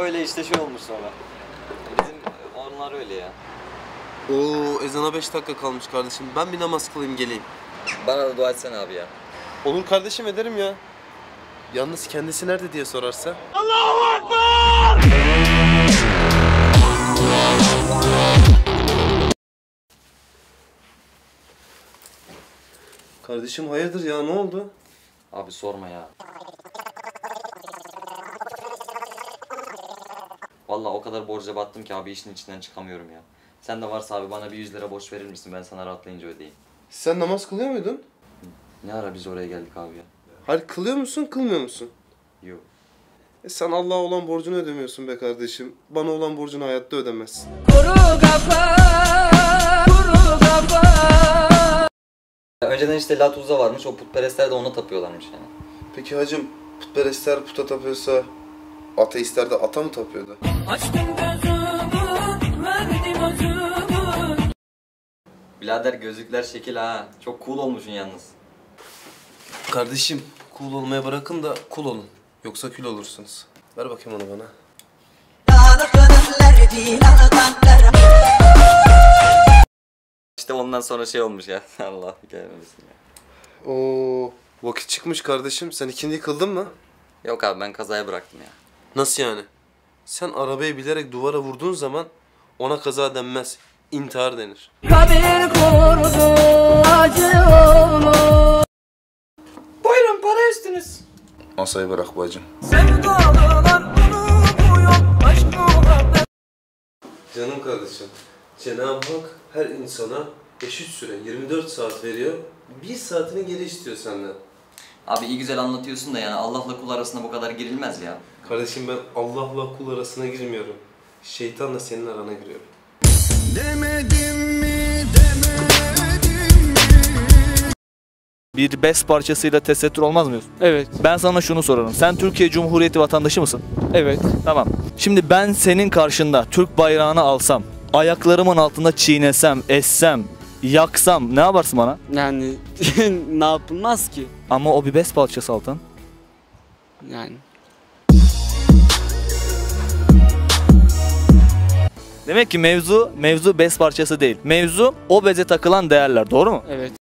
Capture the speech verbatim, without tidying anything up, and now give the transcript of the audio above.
öyle işte şey olmuş sonra. Bizim onlar öyle ya. Oo, ezana beş dakika kalmış kardeşim. Ben bir namaz kılayım geleyim. Bana da dua etsene abi ya. Olur kardeşim, ederim ya. Yalnız kendisi nerede diye sorarsa. Allahu Ekber! Kardeşim hayırdır ya, ne oldu? Abi sorma ya. Vallahi o kadar borca battım ki abi, işin içinden çıkamıyorum ya. Sen de varsa abi bana bir yüz lira borç verir misin? Ben sana rahatlayınca ödeyeyim. Sen namaz kılıyor muydun? Ne ara biz oraya geldik abi ya? Hayır, kılıyor musun, kılmıyor musun? Yok. E sen Allah'a olan borcunu ödemiyorsun be kardeşim. Bana olan borcunu hayatta ödemezsin. Kuru kafa, kuru kafa. Önceden işte Latuz'a varmış, o putperestler de ona tapıyorlarmış yani. Peki hacım, putperestler puta tapıyorsa ateistler de ata mı tapıyordu? Açtım gözümü, verdim özümü. Birader gözlükler şekil ha. Çok cool olmuşsun yalnız. Kardeşim, cool olmaya bırakın da cool olun. Yoksa kül olursunuz. Ver bakayım onu bana. İşte ondan sonra şey olmuş ya. Allah gelmesin ya. Oo, vakit çıkmış kardeşim. Sen ikindi kıldın mı? Yok abi, ben kazaya bıraktım ya. Nasıl yani? Sen arabayı bilerek duvara vurduğun zaman ona kaza denmez. İntihar denir. Kabir kurdu, acı olur. Buyurun, para üstünüz. Masayı bırak bacım. Sevdalılar bunu bu yok, aşk muhabbet. Canım kardeşim, Cenab-ı Hak her insana eşit süre yirmi dört saat veriyor. Bir saatini geri istiyor senden. Abi iyi güzel anlatıyorsun da yani Allah'la kul arasında bu kadar girilmez ya. Kardeşim, ben Allah'la kul arasına girmiyorum. Şeytanla senin arana giriyorum. Demedim mi, demedim mi? Bir bes parçasıyla tesettür olmaz mı? Evet, Ben sana şunu sorarım. Sen Türkiye Cumhuriyeti vatandaşı mısın? evet. Tamam. Şimdi ben senin karşında Türk bayrağını alsam, ayaklarımın altında çiğnesem, essem, yaksam ne yaparsın bana? Yani ne yapılmaz ki? Ama o bir bes parçası Altan. Yani. Demek ki mevzu, mevzu bes parçası değil. Mevzu o beze takılan değerler, doğru mu? Evet.